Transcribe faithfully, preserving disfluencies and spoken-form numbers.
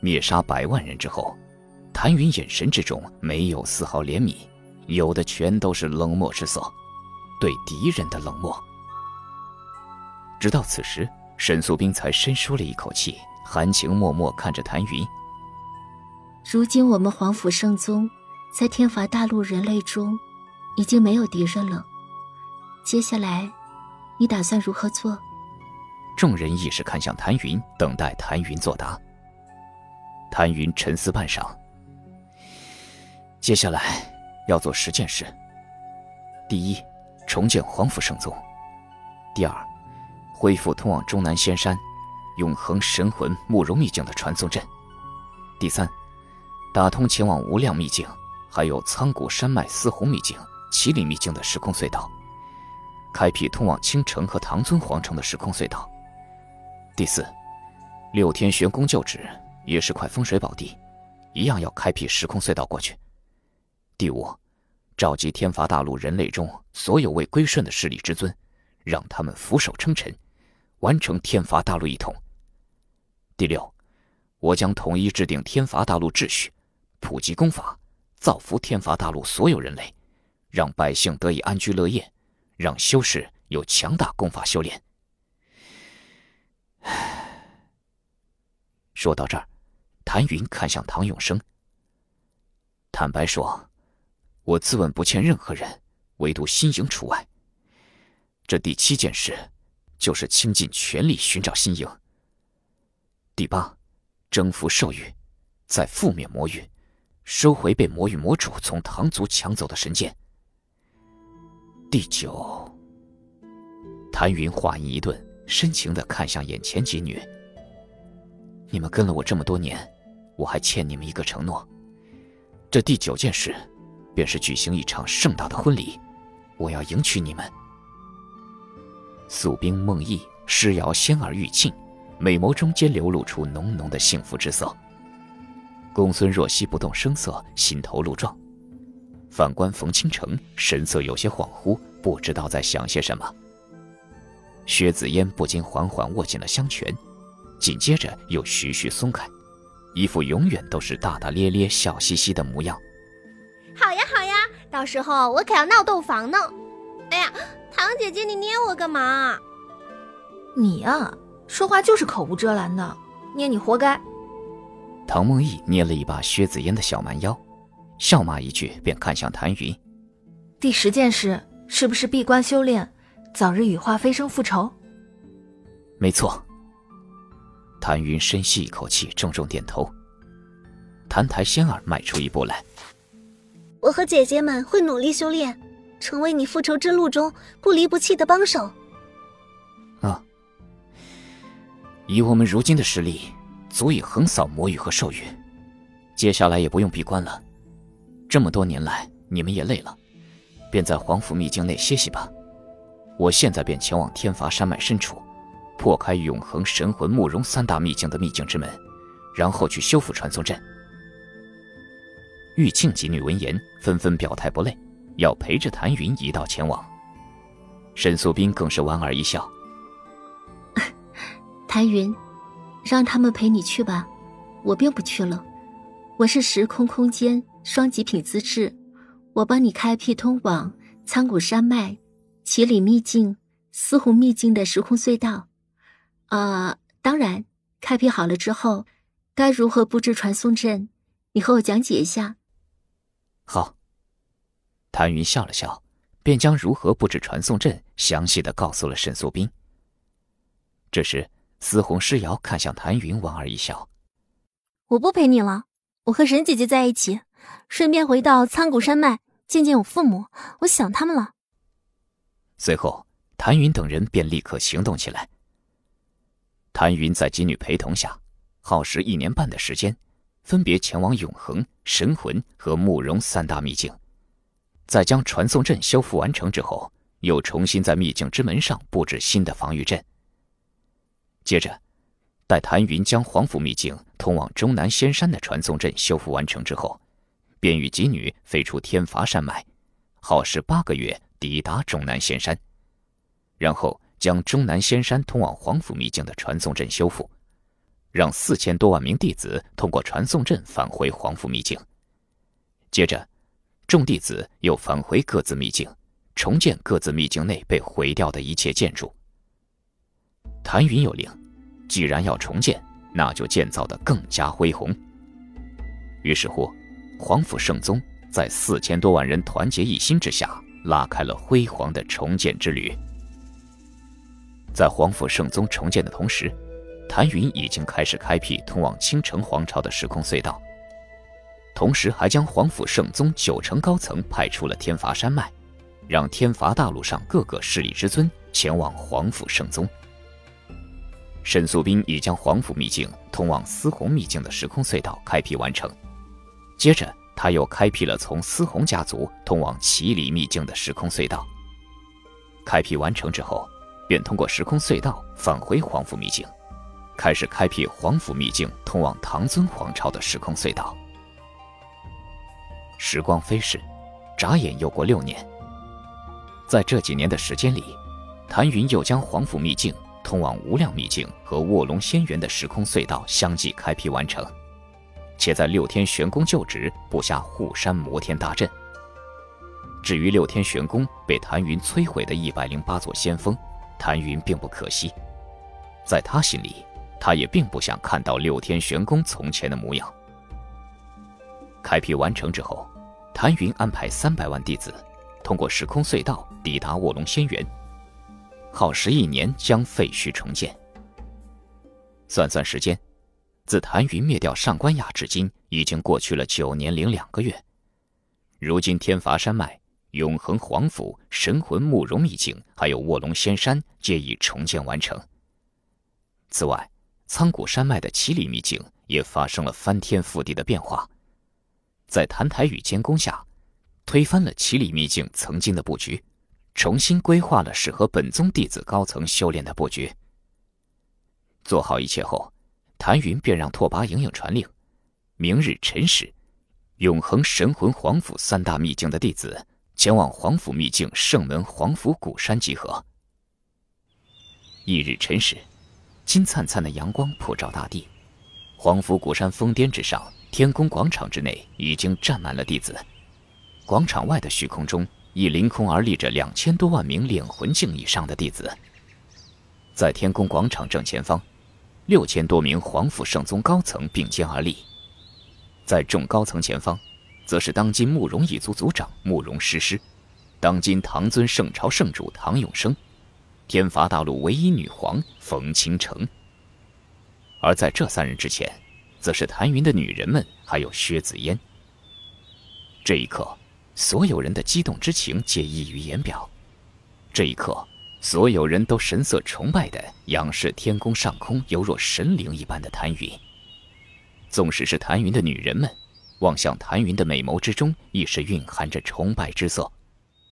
灭杀百万人之后，谭云眼神之中没有丝毫怜悯，有的全都是冷漠之色，对敌人的冷漠。直到此时，沈素冰才深舒了一口气，含情脉脉看着谭云。 如今我们皇府圣宗在天罚大陆人类中已经没有敌人了，接下来你打算如何做？ 众人亦是看向谭云，等待谭云作答。谭云沉思半晌，接下来要做十件事。第一，重建皇府圣宗；第二，恢复通往终南仙山永恒神魂慕容秘境的传送阵；第三，打通前往无量秘境还有苍古山脉司红秘境、麒麟秘境的时空隧道，开辟通往青城和唐尊皇城的时空隧道；第四，六天玄宫旧址也是块风水宝地，一样要开辟时空隧道过去；第五，召集天罚大陆人类中所有未归顺的势力之尊，让他们俯首称臣，完成天罚大陆一统；第六，我将统一制定天罚大陆秩序，普及功法，造福天罚大陆所有人类，让百姓得以安居乐业，让修士有强大功法修炼。说到这儿，谭云看向唐永生。坦白说，我自问不欠任何人，唯独新营除外。这第七件事，就是倾尽全力寻找新营。第八，征服兽域，再覆灭魔域，收回被魔域魔主从唐族抢走的神剑。第九，谭云话音一顿，深情地看向眼前几女。你们跟了我这么多年，我还欠你们一个承诺。这第九件事，便是举行一场盛大的婚礼，我要迎娶你们。素冰、梦忆、诗瑶、仙儿、玉庆，美眸中间流露出浓浓的幸福之色。公孙若曦不动声色，心头露状。反观冯倾城，神色有些恍惚，不知道在想些什么。薛子嫣不禁缓缓握紧了香拳，紧接着又徐徐松开，一副永远都是大大咧咧笑嘻嘻的模样。 好呀好呀，到时候我可要闹洞房呢。哎呀，唐姐姐你捏我干嘛？ 你呀，说话就是口无遮拦的，捏你活该。 唐梦忆捏了一把薛子嫣的小蛮腰，笑骂一句，便看向谭云。 第十件事是不是闭关修炼，早日羽化飞升复仇？ 没错。谭云深吸一口气，重重点头。谭台仙儿迈出一步来。 我和姐姐们会努力修炼，成为你复仇之路中不离不弃的帮手。 啊，以我们如今的实力，足以横扫魔域和兽域，接下来也不用闭关了。这么多年来，你们也累了，便在皇府秘境内歇息吧。我现在便前往天罚山脉深处，破开永恒、神魂、慕容三大秘境的秘境之门，然后去修复传送阵。玉庆几女闻言，纷纷表态不累，要陪着谭云一道前往。沈素冰更是莞尔一笑：“ 谭云，让他们陪你去吧，我便不去了。我是时空空间双极品资质，我帮你开辟通往苍古山脉、麒麟秘境、司红秘境的时空隧道。呃，当然，开辟好了之后，该如何布置传送阵，你和我讲解一下。” 好。谭云笑了笑，便将如何布置传送阵详细的告诉了沈素冰。这时，司红诗瑶看向谭云，莞尔一笑：“ 我不陪你了，我和沈姐姐在一起，顺便回到苍古山脉见见我父母，我想他们了。” 随后，谭云等人便立刻行动起来。谭云在几女陪同下，耗时一年半的时间，分别前往永恒、神魂和慕容三大秘境。在将传送阵修复完成之后，又重新在秘境之门上布置新的防御阵。接着，待谭云将皇府秘境通往终南仙山的传送阵修复完成之后，便与几女飞出天罚山脉，耗时八个月抵达终南仙山，然后将终南仙山通往皇府秘境的传送阵修复， 让四千多万名弟子通过传送阵返回皇府秘境。接着，众弟子又返回各自秘境，重建各自秘境内被毁掉的一切建筑。谭云有令，既然要重建，那就建造得更加恢宏。于是乎，皇府圣宗在四千多万人团结一心之下，拉开了辉煌的重建之旅。在皇府圣宗重建的同时，谭云已经开始开辟通往青城皇朝的时空隧道，同时还将皇府圣宗九成高层派出了天罚山脉，让天罚大陆上各个势力之尊前往皇府圣宗。沈素斌已将皇府秘境通往司红秘境的时空隧道开辟完成，接着他又开辟了从司红家族通往祁里秘境的时空隧道。开辟完成之后，便通过时空隧道返回皇府秘境，开始开辟皇府秘境通往唐尊皇朝的时空隧道。时光飞逝，眨眼又过六年。在这几年的时间里，谭云又将皇府秘境通往无量秘境和卧龙仙园的时空隧道相继开辟完成，且在六天玄宫旧址布下护山摩天大阵。至于六天玄宫被谭云摧毁的一百零八座仙峰，谭云并不可惜，在他心里，他也并不想看到六天玄宫从前的模样。开辟完成之后，谭云安排三百万弟子通过时空隧道抵达卧龙仙园，耗时一年将废墟重建。算算时间，自谭云灭掉上官雅至今已经过去了九年零两个月。如今天罚山脉、永恒皇府、神魂慕容秘境还有卧龙仙山皆已重建完成。此外，苍古山脉的祁里秘境也发生了翻天覆地的变化，在谭台宇监工下，推翻了祁里秘境曾经的布局，重新规划了适合本宗弟子高层修炼的布局。做好一切后，谭云便让拓跋莹莹传令，明日辰时，永恒神魂皇府三大秘境的弟子前往皇府秘境圣门皇府古山集合。翌日辰时，金灿灿的阳光普照大地，皇府古山峰巅之上，天宫广场之内已经站满了弟子。广场外的虚空中亦凌空而立着两千多万名炼魂境以上的弟子。在天宫广场正前方，六千多名皇府圣宗高层并肩而立。在众高层前方，则是当今慕容一族族长慕容诗诗，当今唐尊圣朝圣主唐永生，天罚大陆唯一女皇冯倾城。而在这三人之前，则是谭云的女人们，还有薛紫嫣。这一刻，所有人的激动之情皆溢于言表。这一刻，所有人都神色崇拜地仰视天宫上空犹若神灵一般的谭云。纵使是谭云的女人们，望向谭云的美眸之中，亦是蕴含着崇拜之色。